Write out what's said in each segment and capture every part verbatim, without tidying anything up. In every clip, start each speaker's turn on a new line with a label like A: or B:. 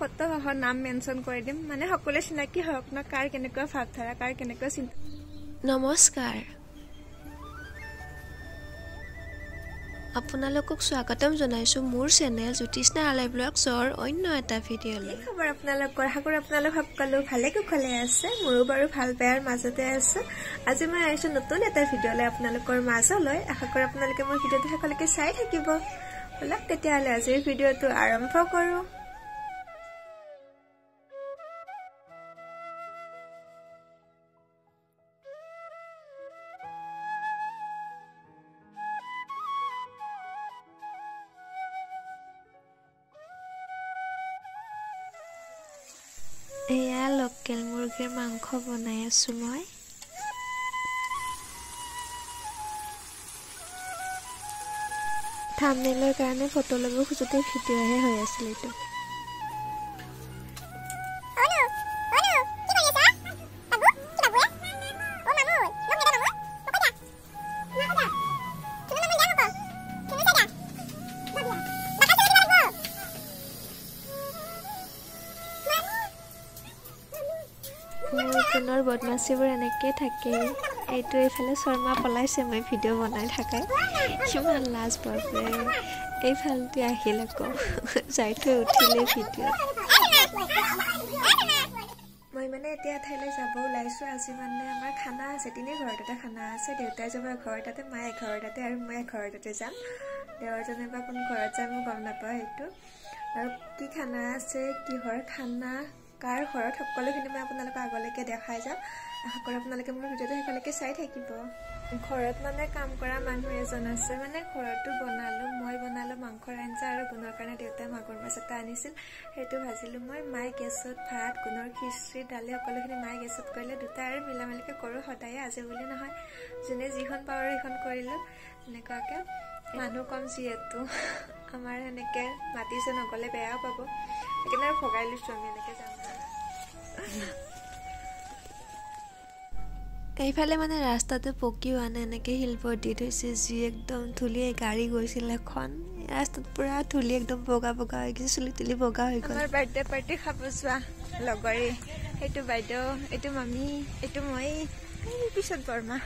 A: Photo সহ নাম mention কৰি দিম মানে সকলোৱে চিনাকি হওক ন কাৰ কেনেকুৱা ভাৱধাৰা কাৰ কেনেকুৱা চিন্তা।
B: নমস্কাৰ, আপোনালোকক স্বাগতম জনাইছো মোৰ চেনেল জ্যোতিষ্ণা আলাই ব্লগছৰ অন্য এটা ভিডিঅ'লৈ।
A: কি খবৰ আপোনালোকৰ? আশা কৰোঁ আপোনালোক সকলো ভালে কুশলে আছে। মোৰো বাৰু ভাল বেয়াৰ মাজতে আছে। আজি মই আহিছোঁ নতুন এটা ভিডিঅ'লৈ আপোনালোকৰ মাজলৈ। আশা কৰোঁ আপোনালোকে মোৰ ভিডিঅ'টো শেষলৈকে চাই থাকিব। বলক তেতিয়াহ'লে আজিৰ ভিডিঅ'টো আৰম্ভ কৰোঁ।
B: এয়া লোকেল মুৰ্গীৰ মাংস বনাই আছো মই। থাম্বনেইলৰ কাৰণে ফটো ল'ব খোজোতে ভিডিঅ'হে হৈ আছিল এইটো। মোৰ ফোনৰ বদমাচিবোৰ এনেকৈ থাকে। এইটো এইফালে শৰ্মা পলাইছে মই ভিডিঅ' বনাই থাকাই। কিমান লাজ বাপৰে, এইফালতে আহিল আকৌ যাই থৈ উঠিলে ভিডিঅ'ত।
A: মই মানে এতিয়া ঠাইলৈ যাব ওলাইছোঁ। আজি মানে আমাৰ খানা আছে, তিনি ঘৰ তাতে খানা আছে। দেউতাই যাব এঘৰ তাতে, মায়ে এঘৰ তাতে আৰু মই এঘৰ তাতে যাম। দেৱৰজনে বা কোন ঘৰত যাম মই গম নাপাওঁ সেইটো। আৰু কি খানা আছে, কিহৰ খানা, কাৰ ঘৰত, সকলোখিনি মই আপোনালোকক আগলৈকে দেখাই যাম। আশা কৰোঁ আপোনালোকে মোৰ ভিডিঅ'টো শেষলৈকে চাই থাকিব। ঘৰত মানে কাম কৰা মানুহ এজন আছে, মানে ঘৰতো বনালোঁ, মই বনালোঁ মাংসৰ আঞ্জা আৰু গুণৰ কাৰণে দেউতাই মাগুৰ মাছ এটা আনিছিল, সেইটো ভাজিলোঁ মই। মায়ে গেছত ভাত, গুণৰ খিচিৰি, দালি সকলোখিনি মায়ে গেছত কৰিলে। দুটা আৰু মিলামিলিকৈ কৰোঁ সদায়ে, আজি বুলি নহয়, যোনে যিখন পাওঁ আৰু সেইখন কৰিলোঁ। এনেকুৱাকৈ মানুহ কম যিহেতু আমাৰ সেনেকৈ মাতিছে, নগ'লে বেয়াও পাব, সেইকাৰণে আৰু ভগাই লৈছোঁ আমি এনেকৈ যাম।
B: এইফালে মানে ৰাস্তাটো পকি হোৱা নাই, এনেকৈ শিলবোৰ দি থৈছে, যি একদম ধূলি গাড়ী গৈছিল এখন। ৰাস্তাত পুৰা ধূলি একদম বগা বগা হৈ গৈছে, চুলি তুলি বগা হৈ গ'ল।
A: আমাৰ বাৰ্থডে পাৰ্টি খাব যোৱা লগৰে, সেইটো বাইদেউ, এইটো মামী, এইটো মই, এই পিছত বৰমা।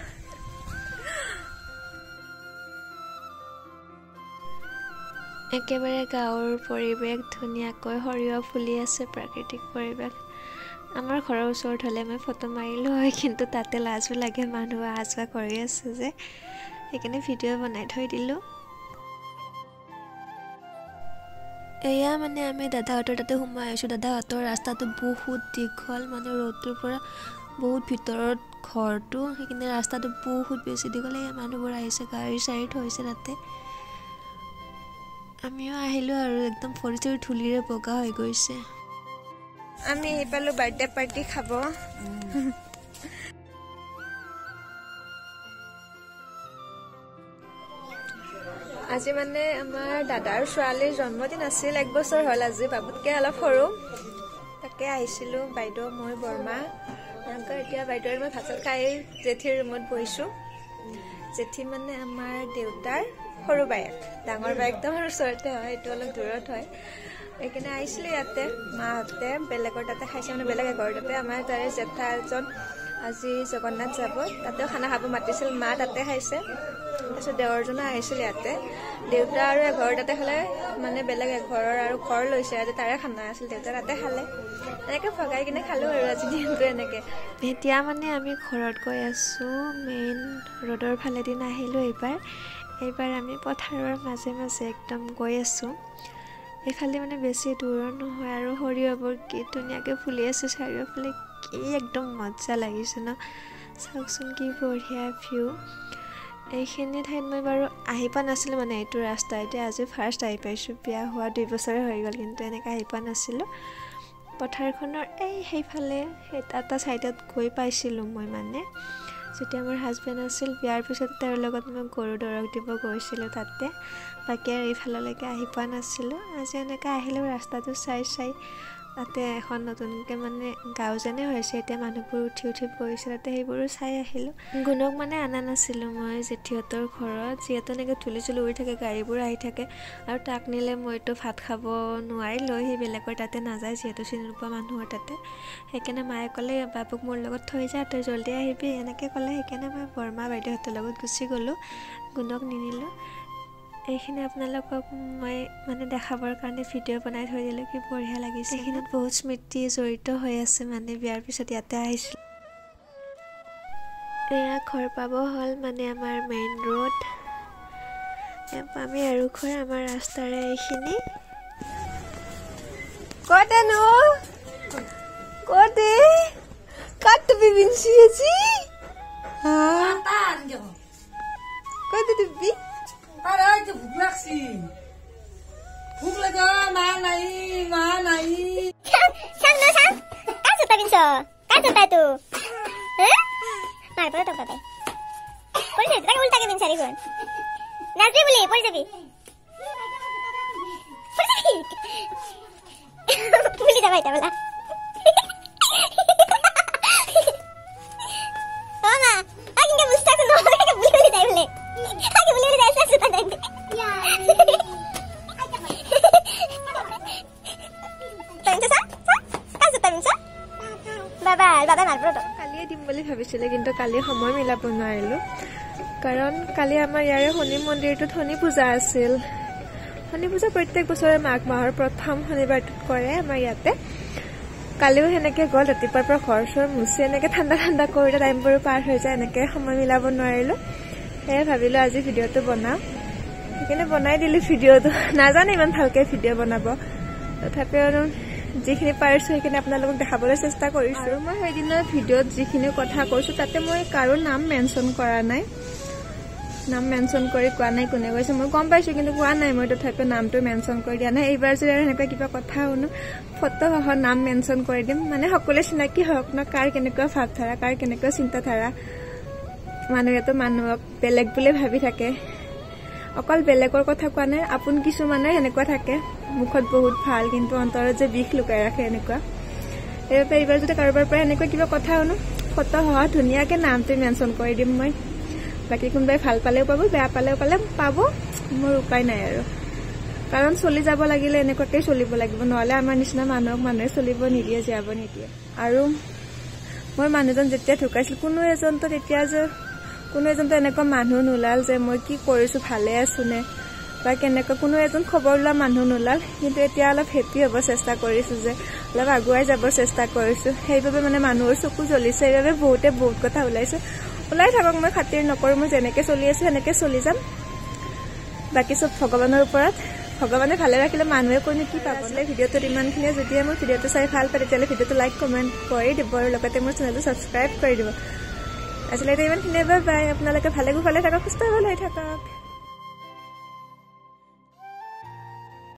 B: একেবাৰে গাঁৱৰ পৰিৱেশ, ধুনীয়াকৈ সৰিয়হ ফুলি আছে, প্ৰাকৃতিক পৰিৱেশ। আমাৰ ঘৰৰ ওচৰত হ'লে মই ফটো মাৰিলোঁ হয়, কিন্তু তাতে লাজো লাগে, মানুহ অহা যোৱা কৰি আছে যে, সেইকাৰণে ভিডিঅ' বনাই থৈ দিলোঁ। এয়া মানে আমি দাদাহঁতৰ তাতে সোমাই আহিছোঁ। দাদাহঁতৰ ৰাস্তাটো বহুত দীঘল, মানে ৰোডটোৰ পৰা বহুত ভিতৰত ঘৰটো, সেইকাৰণে ৰাস্তাটো বহুত বেছি দীঘল। এয়া মানুহবোৰ আহিছে, গাড়ী চাড়ী থৈছে তাতে। আমিও আহিলোঁ আৰু একদম ভৰি চৰি ধূলিৰে বগা হৈ গৈছে।
A: আমি আহি পালোঁ বাৰ্থডে পাৰ্টি খাব। আজি মানে আমাৰ দাদাৰ ছোৱালীৰ জন্মদিন আছিল, এক বছৰ হ'ল আজি, বাবুতকৈ অলপ সৰু। তাকে আহিছিলোঁ বাইদেউ, মই, বৰমা এনেকৈ। এতিয়া বাইদেউৰ মই ভাত চাত খাই জেঠীৰ ৰুমত বহিছোঁ। জেঠী মানে আমাৰ দেউতাৰ সৰু বায়েক, ডাঙৰ বায়েকটো আমাৰ ওচৰতে হয়, এইটো অলপ দূৰত হয়। সেইকাৰণে আহিছিলোঁ ইয়াতে। মাহঁতে বেলেগৰ তাতে খাইছে, মানে বেলেগ এঘৰ তাতে। আমাৰ তাৰে জেঠা এজন আজি জগন্নাথ যাব, তাতেও খানা খাব মাতিছিল, মা তাতে খাইছে। তাৰপিছত দেৱৰজনো আহিছিল ইয়াতে। দেউতা আৰু এঘৰ তাতে খালে, মানে বেলেগ এঘৰৰ আৰু ঘৰ লৈছে, আজি তাৰে খানা আছিল, দেউতা তাতে খালে। এনেকৈ ভগাই কিনে খালোঁ আৰু আজি দিনটো এনেকৈ।
B: এতিয়া মানে আমি ঘৰত গৈ আছোঁ, মেইন ৰোডৰ ফালেদি নাহিলোঁ এইবাৰ। এইবাৰ আমি পথাৰৰ মাজে মাজে একদম গৈ আছোঁ। এইফালে মানে বেছি দূৰৰ নহয়, আৰু সৰিয়হবোৰ কি ধুনীয়াকৈ ফুলি আছে চাৰিওফালে, কি একদম মজা লাগিছে ন, চাওকচোন কি বঢ়িয়া ভিউ। এইখিনি ঠাইত মই বাৰু আহি পোৱা নাছিলোঁ, মানে এইটো ৰাস্তা এতিয়া আজি ফাৰ্ষ্ট আহি পাইছোঁ। বিয়া হোৱা দুই বছৰে হৈ গ'ল, কিন্তু এনেকৈ আহি পোৱা নাছিলোঁ। পথাৰখনৰ এই সেইফালে সেই এটা ছাইডত গৈ পাইছিলোঁ মই, মানে যেতিয়া মোৰ হাজবেণ্ড আছিল, বিয়াৰ পিছত তেওঁৰ লগত মই গৰু দৰক দিব গৈছিলোঁ তাতে। বাকী আৰু এইফাললৈকে আহি পোৱা নাছিলোঁ। আজি এনেকৈ আহিলোঁ ৰাস্তাটো চাই চাই, তাতে এখন নতুনকৈ মানে গাঁও যেনে হৈছে, এতিয়া মানুহবোৰ উঠি উঠি পৰিছে, তাতে সেইবোৰো চাই আহিলোঁ। গুণক মানে অনা নাছিলোঁ মই জেঠিহঁতৰ ঘৰত, যিহেতু এনেকৈ ধূলি চুলি উৰি থাকে, গাড়ীবোৰ আহি থাকে, আৰু তাক নিলে মইতো ভাত খাব নোৱাৰিলোঁ, সি বেলেগৰ তাতে নাযায় যিহেতু চিনি নোপোৱা মানুহৰ তাতে। সেইকাৰণে মায়ে ক'লে বাবুক মোৰ লগত থৈ যা, তই জল্দি আহিবি এনেকৈ ক'লে। সেইকাৰণে মই বৰমা বাইদেউহঁতৰ লগত গুচি গ'লোঁ, গুণক নিনিলোঁ। এইখিনি আপোনালোকক মই মানে দেখাবৰ কাৰণে ভিডিঅ' বনাই থৈ দিলোঁ, কি বঢ়িয়া লাগিছে। এইখিনিত বহুত স্মৃতি জড়িত হৈ আছে, মানে বিয়াৰ পিছত ইয়াতে আহিছিলোঁ। এয়া ঘৰ পাব হ'ল, মানে আমাৰ মেইন ৰোড আমি আৰু ঘৰ আমাৰ ৰাস্তাৰে এইখিনি।
A: কতেনো কতে কাট বিবিনছি আজি কতে দিবি
C: আরে তো ভুক লাগছি, ভুক লাগা মা নাই মা নাই
D: sang no sang kaso ta binso kaso ta tu eh mar pore to pabe pore jai ta ulta ke bin sari gon nachi boli pore jabi pore jabi boli jabai ta bola mama akin ke busta ko no ke boli boli jai bole akin boli boli jai sa ta dai ya
B: কালিয়ে দিম বুলি ভাবিছিলে, কিন্তু কালি সময় মিলাব নোৱাৰিলোঁ, কাৰণ কালি আমাৰ ইয়াৰে শনি মন্দিৰটোত শনি পূজা আছিল। শনি পূজা প্ৰত্যেক বছৰে মাঘ মাহৰ প্ৰথম শনিবাৰটোত কৰে আমাৰ ইয়াতে। কালিও সেনেকৈ গ'ল, ৰাতিপুৱাৰ পৰা ঘৰ চৰ মুচি এনেকৈ ঠাণ্ডা ঠাণ্ডা কৰোঁতে টাইমবোৰো পাৰ হৈ যায়, এনেকৈ সময় মিলাব নোৱাৰিলোঁ। সেয়ে ভাবিলোঁ আজি ভিডিঅ'টো বনাওঁ, সেইকাৰণে বনাই দিলোঁ ভিডিঅ'টো। নাজানো ইমান ভালকৈ ভিডিঅ' বনাব, তথাপিও আৰু যিখিনি পাৰিছোঁ সেইখিনি আপোনালোকক দেখাবলৈ চেষ্টা কৰিছোঁ। আৰু মই সেইদিনা ভিডিঅ'ত যিখিনি কথা কৈছোঁ তাতে মই কাৰো নাম মেনশ্যন কৰা নাই, নাম মেনশ্যন কৰি কোৱা নাই কোনে কৈছে, মই গম পাইছোঁ কিন্তু কোৱা নাই মই, তথাপিও নামটো মেনশ্যন কৰি দিয়া নাই। এইবাৰ যদি আৰু সেনেকুৱা কিবা কথা শুনো ফটোসহ নাম মেনশ্যন কৰি দিম, মানে সকলোৱে চিনাকি হওক ন, কাৰ কেনেকুৱা ভাৱধাৰা, কাৰ কেনেকুৱা চিন্তাধাৰা। মানুহেতো মানুহক বেলেগ বুলি ভাবি থাকে, অকল বেলেগৰ কথা কোৱা নাই, আপোন কিছুমানে সেনেকুৱা থাকে, মুখত বহুত ভাল কিন্তু অন্তৰত যে বিষ লুকাই ৰাখে এনেকুৱা। সেইবাবে এইবাৰ যদি কাৰোবাৰ পৰা এনেকুৱা কিবা কথা শুনো ফটো সহ ধুনীয়াকৈ নামটো মেনশ্যন কৰি দিম মই। বাকী কোনোবাই ভাল পালেও পাব, বেয়া পালেও পালে পাব, মোৰ উপায় নাই আৰু। কাৰণ চলি যাব লাগিলে এনেকুৱাকৈ চলিব লাগিব, নহ'লে আমাৰ নিচিনা মানুহক মানুহে চলিব নিদিয়ে, জীয়াব নিদিয়ে। আৰু মোৰ মানুহজন যেতিয়া ঢুকাইছিল, কোনো এজনতো তেতিয়া যে কোনো এজনতো এনেকুৱা মানুহ নোলাল যে মই কি কৰিছোঁ ভালে আছোঁ নে বা কেনেকুৱা, কোনো এজন খবৰ লোৱা মানুহ নোলাল। কিন্তু এতিয়া অলপ হেপী হ'ব চেষ্টা কৰিছোঁ, যে অলপ আগুৱাই যাব চেষ্টা কৰিছোঁ, সেইবাবে মানে মানুহৰ চকু জ্বলিছে। সেইবাবে বহুতে বহুত কথা ওলাইছে, ওলাই থাকক, মই খাতিৰ নকৰোঁ, মই যেনেকৈ চলি আছোঁ সেনেকৈ চলি যাম। বাকী চব ভগৱানৰ ওপৰত, ভগৱানে ভালে ৰাখিলে মানুহে কৈনো কি পাব। আছিলে ভিডিঅ'টোত ইমানখিনিয়ে। যদিহে মোৰ ভিডিঅ'টো চাই ভাল পায় তেতিয়াহ'লে ভিডিঅ'টো লাইক কমেণ্ট কৰি দিব, আৰু লগতে মোৰ চেনেলটো ছাবস্ক্ৰাইব কৰি দিব। আচলতে ইমানখিনিয়ে, বাই বাই। আপোনালোকে ভালে কুশলে থাকক, সুস্থ হৈ থাকক।